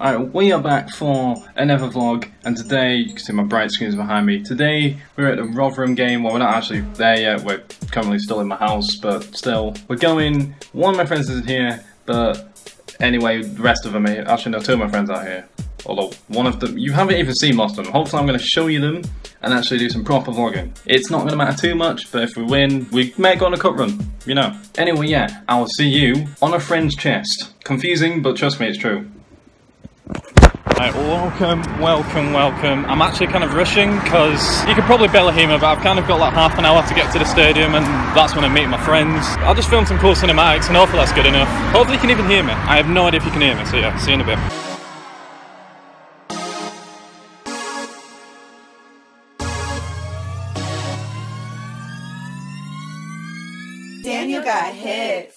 Alright, we are back for another vlog, and today, you can see my bright screens behind me. Today, we're at the Rotherham game. Well, we're not actually there yet, we're currently still in my house, but still. We're going, one of my friends isn't here, but anyway, the rest of them are here. Actually, no, two of my friends are here. Although, one of them, you haven't even seen most of them. Hopefully I'm going to show you them, and actually do some proper vlogging. It's not going to matter too much, but if we win, we may go on a cut run, you know. Anyway, yeah, I will see you on a friend's chest. Confusing, but trust me, it's true. Right, welcome. I'm actually kind of rushing because you could probably barely hear me, but I've kind of got like half an hour to get to the stadium, and that's when I'm meeting my friends. I'll just film some cool cinematics and hopefully that's good enough. Hopefully you can even hear me. I have no idea if you can hear me, so yeah, see you in a bit. Daniel got hits.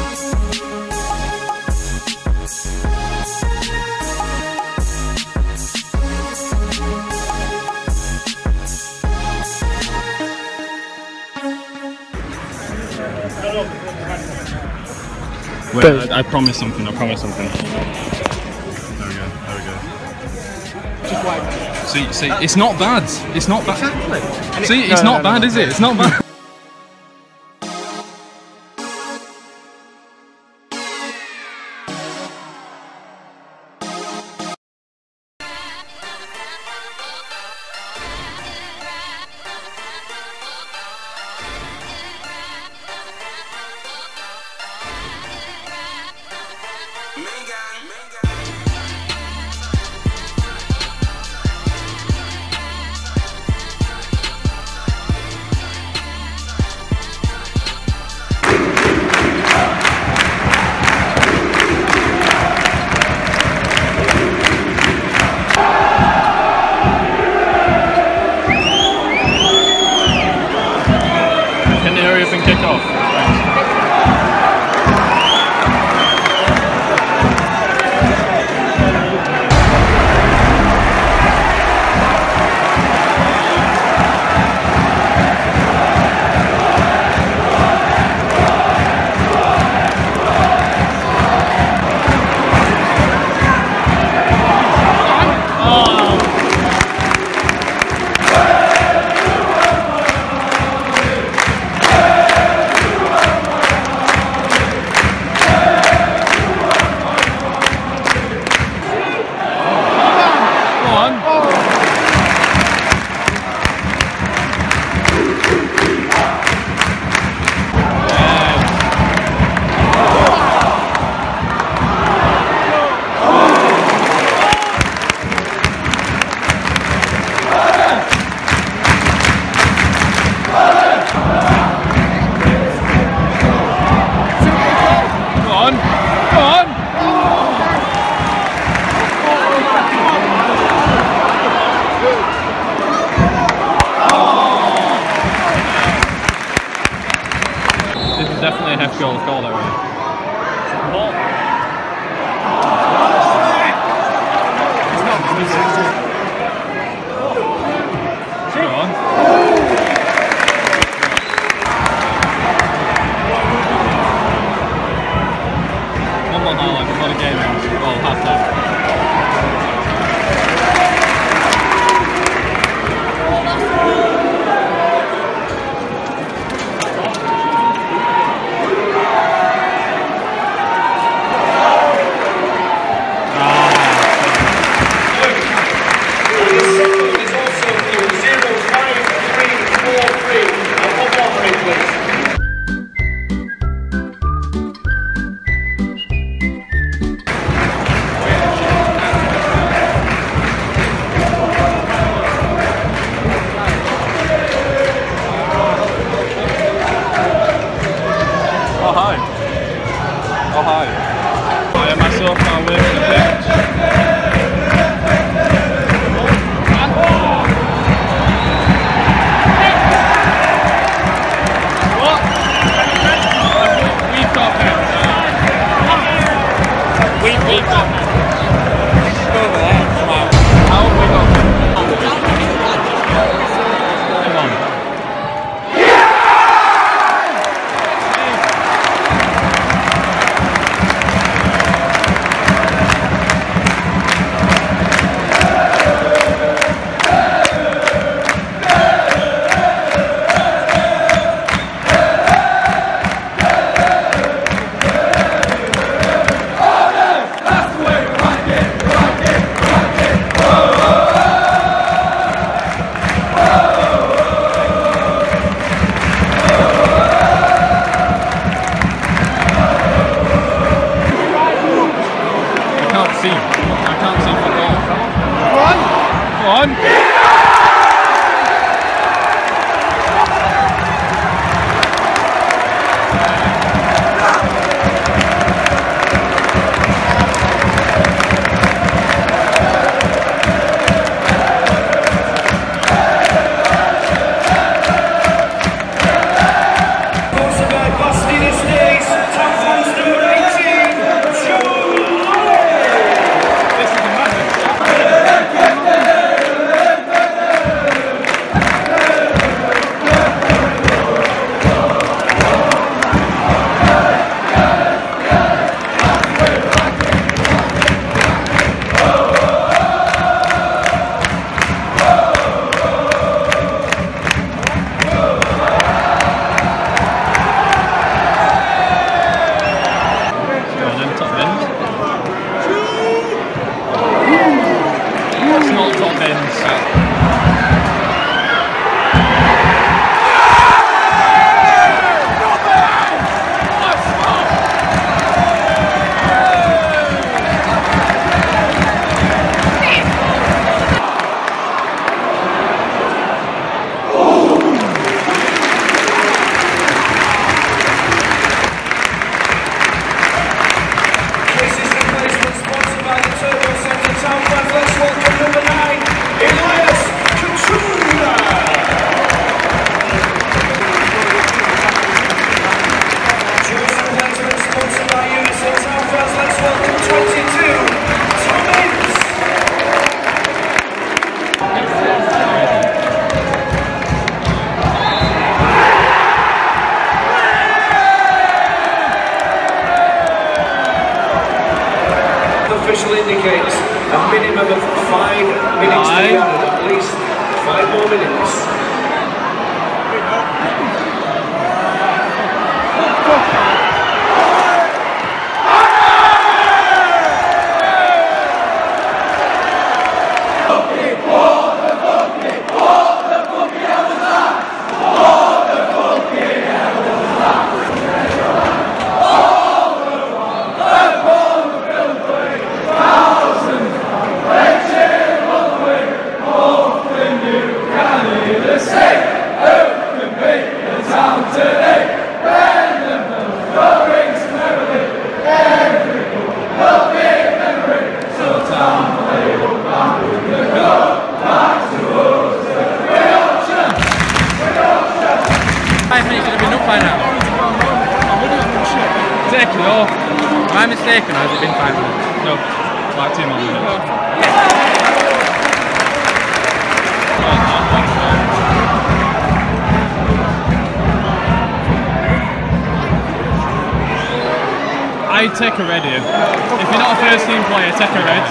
Wait, I promise something, There we go. See, it's not bad. It's not bad. Exactly. See, it's not bad, is it? It's not bad. I can't see football. Go on. Go on. Official indicates a minimum of 5 minutes to be added, at least 5 more minutes. Am I mistaken, or has it been 5 minutes? No, like 2 more minutes. I'd take a red here. If you're not a first team player, take a red.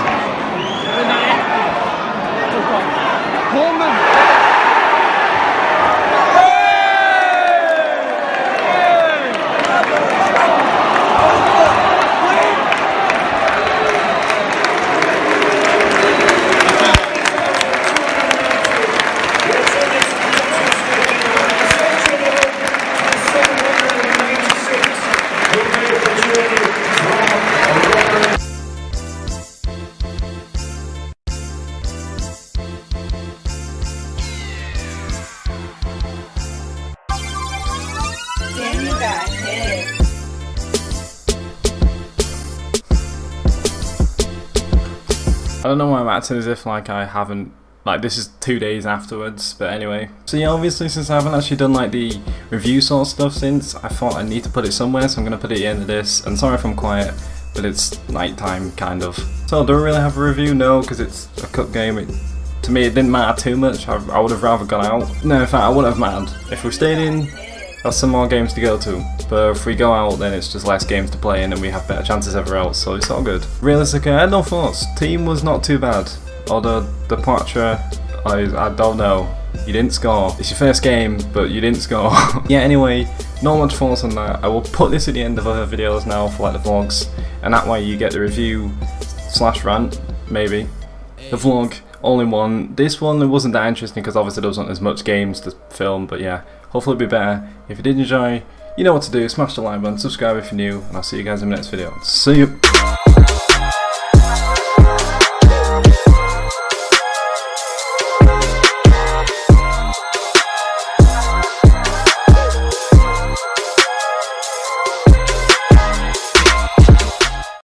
I don't know why I'm acting as if like I haven't, like this is 2 days afterwards, but anyway. So yeah, obviously since I haven't actually done like the review sort of stuff since, I thought I need to put it somewhere, so I'm going to put it at the end of this. And sorry if I'm quiet, but it's night time kind of. So do I really have a review? No, because it's a cup game. To me it didn't matter too much. I would have rather gone out. No, in fact I wouldn't have mattered. If we stayed in, that's some more games to go to, but if we go out then it's just less games to play in and we have better chances everywhere else, so it's all good. Realistically, I had no thoughts. Team was not too bad, although the Patra, I don't know. You didn't score. It's your first game, but you didn't score. Yeah, anyway, not much thoughts on that. I will put this at the end of other videos now for like the vlogs, and that way you get the review / rant, maybe. The vlog, all in one. This one, it wasn't that interesting because obviously there wasn't as much games to film, but yeah, hopefully it'll be better. If you did enjoy, you know what to do. Smash the like button, subscribe if you're new, and I'll see you guys in the next video. See you!